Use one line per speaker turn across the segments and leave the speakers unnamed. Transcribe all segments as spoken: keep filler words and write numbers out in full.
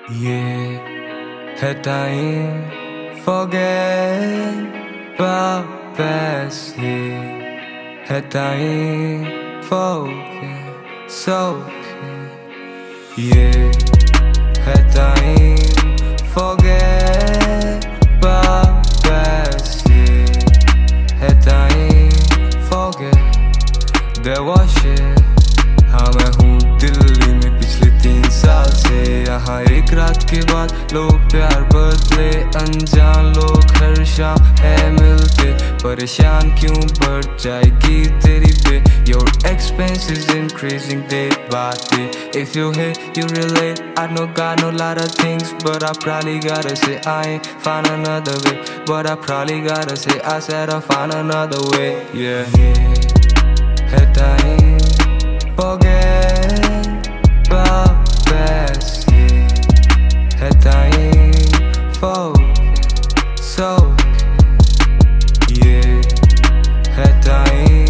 ये है time forget about past. ये है टाइम forget so ये है टाइम forget about past. ये है time forget there was shit. हाँ मैं हूँ दिल्ली में पिछले तीन साल से यहाँ एक रात के बाद लोग प्यार बदले अनजान लोग हर शाम है मिलते परेशान क्यों बढ़ जाएगी तेरी पे Your expense is increasing day by day. If you hate, you relate. I know God know lot of things, but I probably gotta say I ain't find another way. But I probably gotta say I said I'll find another way. Yeah, yeah. Head dying, forget about past. Yeah, head dying, forget so. Yeah, head dying.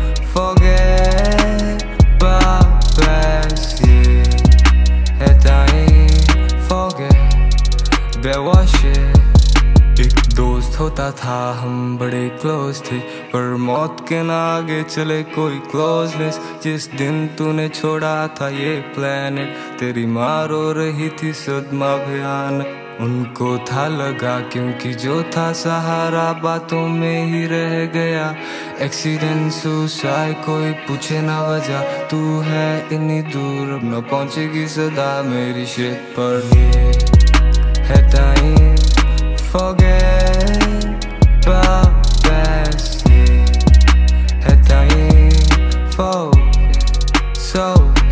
Forget about past, yeah. Head dying, forget there was shit. एक दोस्त होता था हम बड़े close थे पर मौत के ना आगे चले कोई क्लोजनेस. जिस दिन तूने छोड़ा था ये प्लेनेट तेरी माँ रो रही थी सदमा भयानक. उनको था लगा क्योंकि जो था सहारा बातों में ही रह गया. एक्सीडेंट सुसाइड कोई पूछे ना वजह. तू है इतनी दूर अब न पहुंचेगी सदा मेरी शिट पर. ये है time forget about past. Yeah, है टाइम forget so.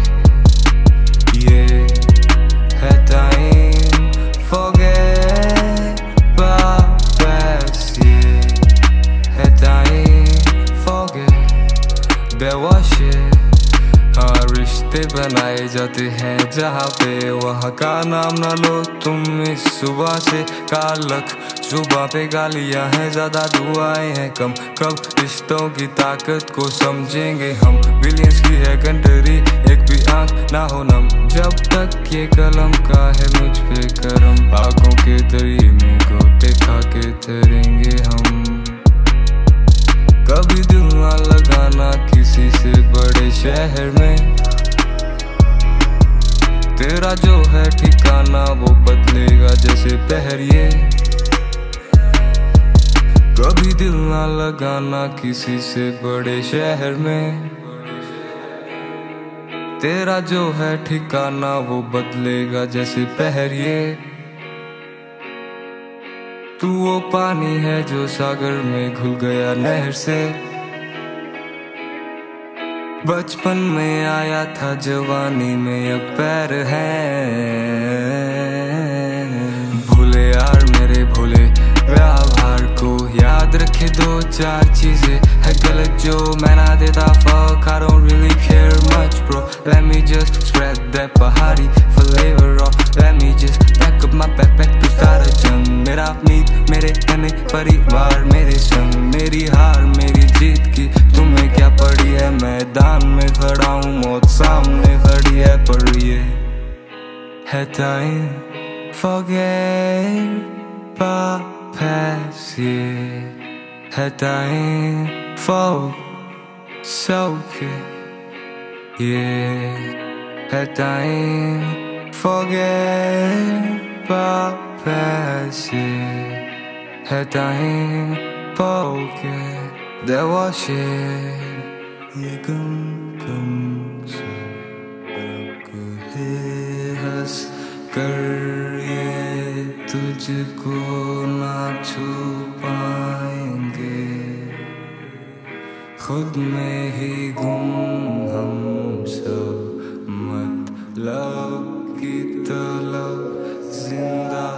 Yeah, है time forget about past. Yeah, है time forget there was shit. हाँ रिश्ते बनाए जाते हैं जहाँ पे वहाँ का नाम ना लो तुम इस सुबह से. कालक सुबह पे गालियाँ हैं ज़्यादा दुआएं हैं कम. कब रिश्तों की ताकत को समझेंगे हम. बिलियंस की है कंट्री एक भी आंख ना हो नम. जब तक ये कलम का है मुझ पे करम आंखों के दरिए में गोते खा के तैरेंगे हम. कभी दिल ना लगाना किसी से बड़े शहर में. तेरा जो है ठिकाना वो बदलेगा जैसे पहरिए. कभी दिल ना लगाना किसी से बड़े शहर में. तेरा जो है ठिकाना वो बदलेगा जैसे पहरिए. तू वो पानी है जो सागर में घुल गया नहर से. बचपन में आया था जवानी में अब पैर हैं. भूले यार मेरे भूले व्यवहार को याद रखे दो चार चीजें है गलत जो मैं ना देता. Fuck I don't really care much bro. Let me just spread that पहाड़ी flavor off. Let me just pack up my backpack to start a jump. मेरा मीत मेरे तने परिवार मेरे संग. मेरी हार मेरी जीत की तुम्हें क्या पड़ी है. मैदान में खड़ा हूँ मौत सामने खड़ी है पर ये है time forget about past. Yeah, है time forget so good. Yeah, है time forget about past. Yeah, है time forget there was shit. ये गम गम से अब है हंस कर ये तुझको ना छुपाएंगे. खुद में ही गुम हम सब मतलब की तलब जिंदा